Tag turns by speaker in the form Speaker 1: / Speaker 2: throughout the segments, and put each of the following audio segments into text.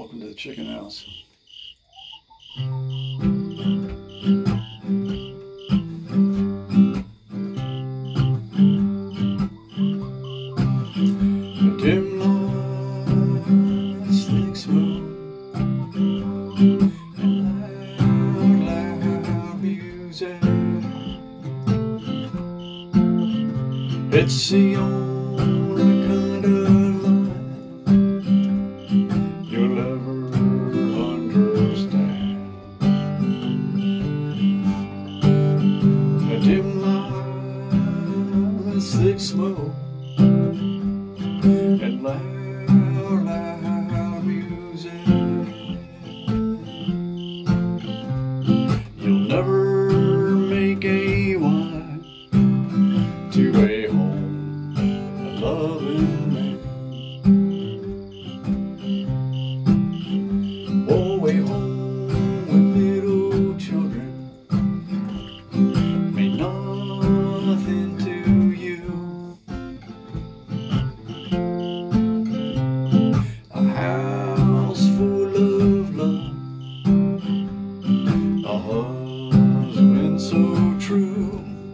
Speaker 1: Welcome to the chicken house. Dim lights, thick smoke, and loud music. It's the only kind of life you'll ever understand. Dim lights, thick smoke, and loud music. You'll never make a wife to a home and loving man. Oh, a home with little children mean nothing to you. A house full of love, a husband so true.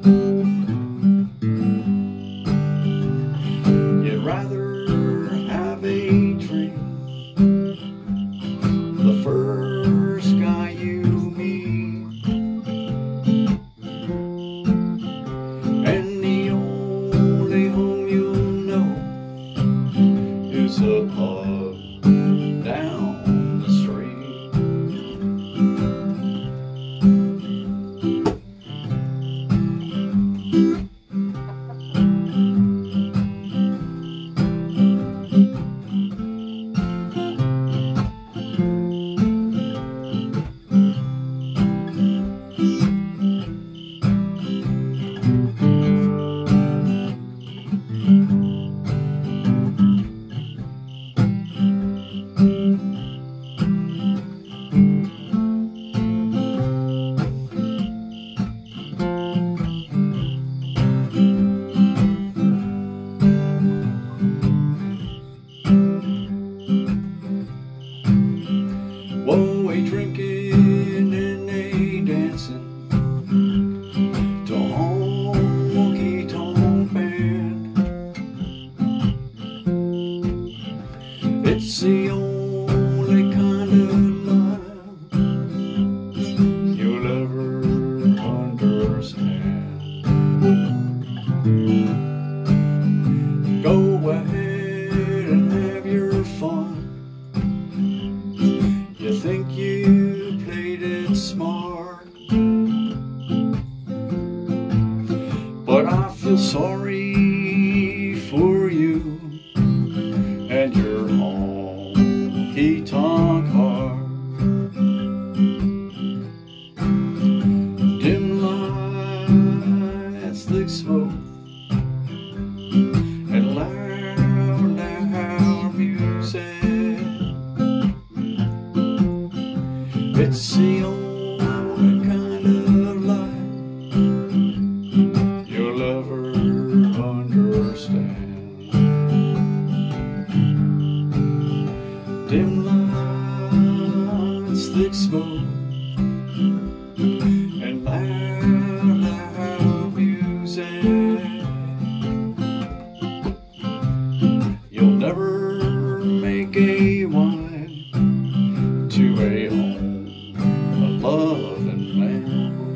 Speaker 1: You'd rather have a dream, the first guy you meet, and the only home you'll know is a pub down the street. Whoa, a drinking and a dancing to honky-tonk band. It's the only kind of life you'll ever understand. Go ahead and have your fun. You think you played it smart, but I feel sorry for you and your honky-tonk heart. Dim lights, thick smoke, and loud music. It's the only kind of life you'll ever understand. Dim lights, thick smoke, and loud music. You'll never make a wife to a home loving man.